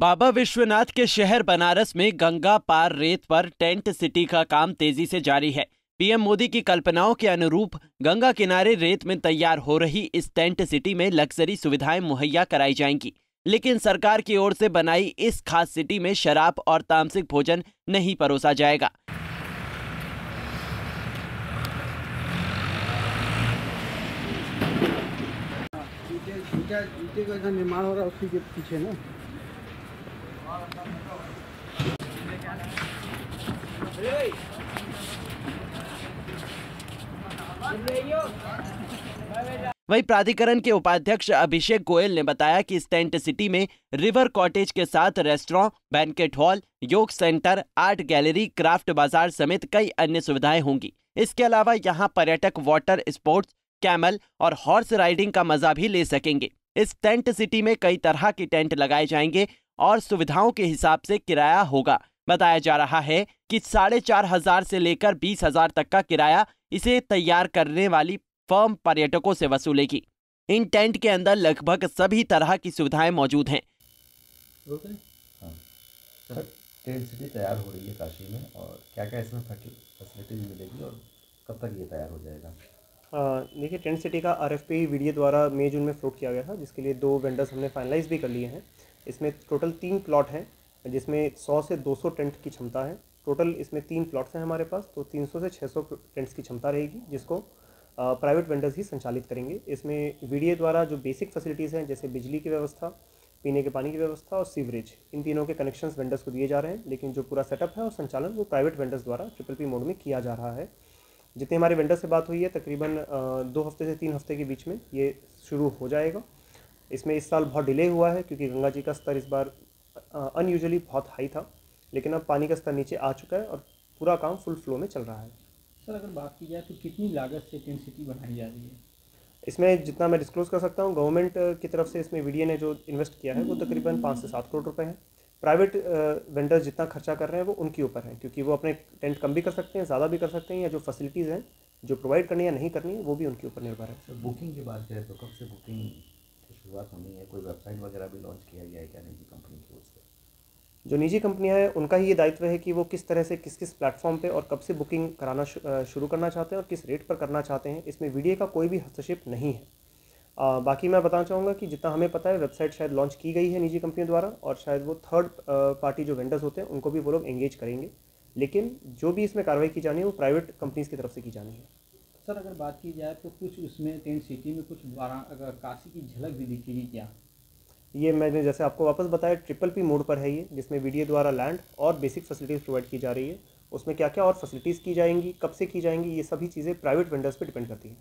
बाबा विश्वनाथ के शहर बनारस में गंगा पार रेत पर टेंट सिटी का काम तेजी से जारी है। पीएम मोदी की कल्पनाओं के अनुरूप गंगा किनारे रेत में तैयार हो रही इस टेंट सिटी में लग्जरी सुविधाएं मुहैया कराई जाएंगी, लेकिन सरकार की ओर से बनाई इस खास सिटी में शराब और तामसिक भोजन नहीं परोसा जाएगा। का निर्माण हो रहा है उसी के पीछे ना। वहीं प्राधिकरण के उपाध्यक्ष अभिषेक गोयल ने बताया कि इस टेंट सिटी में रिवर कॉटेज के साथ restaurant, banquet hall, yoga centre, art gallery, craft बाजार समेत कई अन्य सुविधाएं होंगी। इसके अलावा यहां पर्यटक वाटर स्पोर्ट्स, कैमल और हॉर्स राइडिंग का मजा भी ले सकेंगे। इस टेंट सिटी में कई तरह के टेंट लगाए जाएंगे और सुविधाओं के हिसाब से किराया होगा। बताया जा रहा है कि 4,500 से लेकर 20,000 तक का किराया इसे तैयार करने वाली फर्म पर्यटकों से वसूलेगी। इन टेंट के अंदर लगभग सभी तरह की सुविधाएं मौजूद हैं। सर, टेंट सिटी तैयार हो रही है काशी में, और क्या क्या इसमें फैसिलिटीज मिलेगी और कब तक ये तैयार हो जाएगा? देखिए, टेंट सिटी का RFP वीडियो द्वारा मई जून में फ्लोट किया गया था, जिसके लिए 2 वेंडर्स हमने फाइनलाइज भी कर लिए हैं। इसमें टोटल 3 प्लॉट हैं, जिसमें 100 से 200 टेंट की क्षमता है। टोटल इसमें 3 प्लॉट्स हैं हमारे पास, तो 300 से 600 टेंट्स की क्षमता रहेगी, जिसको प्राइवेट वेंडर्स ही संचालित करेंगे। इसमें वीडियो द्वारा जो बेसिक फैसिलिटीज़ हैं, जैसे बिजली की व्यवस्था, पीने के पानी की व्यवस्था और सीवरेज, इन तीनों के कनेक्शंस वेंडर्स को दिए जा रहे हैं, लेकिन जो पूरा सेटअप है और संचालन वो प्राइवेट वेंडर्स द्वारा PPP मोड में किया जा रहा है। जितने हमारे वेंडर से बात हुई है, तकरीबन 2 हफ्ते से 3 हफ्ते के बीच में ये शुरू हो जाएगा। इसमें इस साल बहुत डिले हुआ है क्योंकि गंगा जी का स्तर इस बार अनयूजुअली बहुत हाई था, लेकिन अब पानी का स्तर नीचे आ चुका है और पूरा काम फुल फ्लो में चल रहा है। सर, अगर बात की जाए तो कितनी लागत से टेंट सिटी बनाई जा रही है? इसमें जितना मैं डिस्क्लोज़ कर सकता हूँ, गवर्नमेंट की तरफ से इसमें वीडियो ने जो इन्वेस्ट किया है वो तकरीबन 5 से 7 करोड़ रुपए है। प्राइवेट वेंडर्स जितना खर्चा कर रहे हैं वो उनके ऊपर है, क्योंकि वो अपने टेंट कम भी कर सकते हैं, ज़्यादा भी कर सकते हैं, या जो फैसिलिटीज़ हैं जो प्रोवाइड करनी है या नहीं करनी है वो भी उनके ऊपर निर्भर है। सर, बुकिंग की बात करें तो कब से बुकिंग की शुरुआत होनी है? कोई वेबसाइट वगैरह भी लॉन्च किया गया है क्या निजी कंपनी की ओर से? जो निजी कंपनियां हैं उनका ही ये दायित्व है कि वो किस तरह से किस प्लेटफॉर्म पे और कब से बुकिंग कराना शुरू करना चाहते हैं और किस रेट पर करना चाहते हैं। इसमें वीडियो का कोई भी हस्तक्षेप नहीं है। बाकी मैं बताना चाहूँगा कि जितना हमें पता है, वेबसाइट शायद लॉन्च की गई है निजी कंपनियों द्वारा, और शायद वो थर्ड पार्टी जो वेंडर्स होते हैं उनको भी वो लोग एंगेज करेंगे, लेकिन जो भी इसमें कार्रवाई की जानी है वो प्राइवेट कंपनीज़ की तरफ से की जानी है। सर, अगर बात की जाए तो कुछ उसमें टेंट सिटी में कुछ अगर काशी की झलक भी दिखेगी क्या? ये मैंने जैसे आपको वापस बताया, PPP मोड पर है ये, जिसमें वीडियो द्वारा लैंड और बेसिक फैसिलिटीज़ प्रोवाइड की जा रही है। उसमें क्या क्या और फैसिलिटीज़ की जाएंगी, कब से की जाएंगी, ये सभी चीज़ें प्राइवेट वेंडर्स पे डिपेंड करती हैं।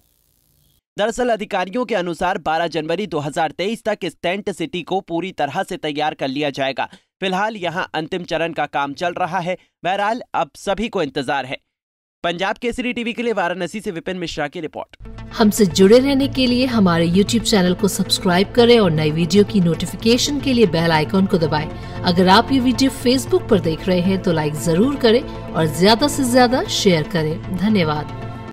दरअसल अधिकारियों के अनुसार 12 जनवरी 2023 तक इस टेंट सिटी को पूरी तरह से तैयार कर लिया जाएगा। फिलहाल यहां अंतिम चरण का काम चल रहा है। बहरहाल अब सभी को इंतजार है। पंजाब केसरी टीवी के लिए वाराणसी से विपिन मिश्रा की रिपोर्ट। हमसे जुड़े रहने के लिए हमारे YouTube चैनल को सब्सक्राइब करें और नई वीडियो की नोटिफिकेशन के लिए बेल आइकॉन को दबाएं। अगर आप ये वीडियो Facebook पर देख रहे हैं तो लाइक जरूर करें और ज्यादा से ज्यादा शेयर करें। धन्यवाद।